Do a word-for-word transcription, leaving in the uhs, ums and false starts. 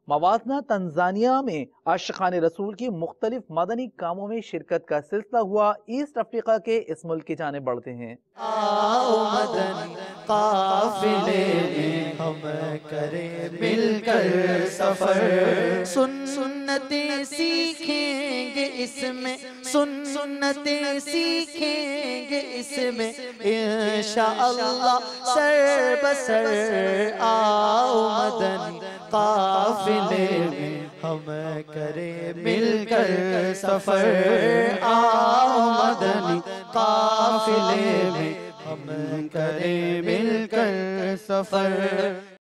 मवाजना Tanzania में आशिकान रसूल की मुख्तलिफ मदनी कामों में शिरकत का सिलसिला हुआ। ईस्ट अफ्रीका के इस मुल्क की जाने बढ़ते हैं। आओ मदनी काफिले में हम करें मिलकर सफर, सुन सुन्नतें सीखेंगे इसमें, सुन सुन्नतें सीखेंगे इसमें इंशाअल्लाह सर बसर। आओ मदनी काफिले में हम करें मिलकर सफर, आओ मदनी काफिले में हम करें मिलकर सफर।